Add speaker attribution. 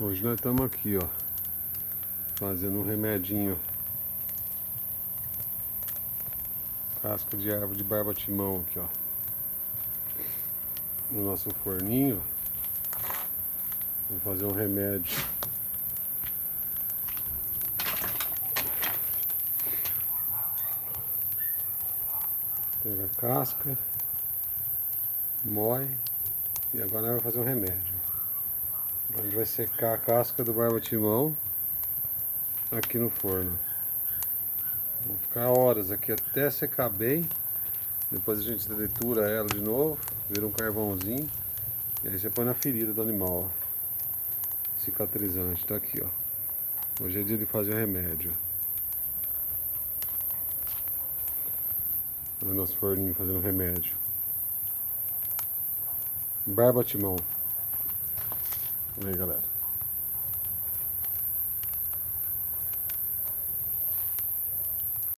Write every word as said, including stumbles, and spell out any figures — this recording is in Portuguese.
Speaker 1: Hoje nós estamos aqui, ó, fazendo um remedinho. Casca de árvore de barba-timão aqui, ó. No nosso forninho. Vamos fazer um remédio. Pega a casca, moe e agora nós vamos fazer um remédio. A gente vai secar a casca do barba-timão aqui no forno. Vamos ficar horas aqui até secar bem. Depois a gente tritura ela de novo, vira um carvãozinho. E aí você põe na ferida do animal, ó. Cicatrizante, tá aqui, ó. Hoje é dia de fazer o remédio. Olha o nosso forninho fazendo remédio. Barba-timão. Aí, galera.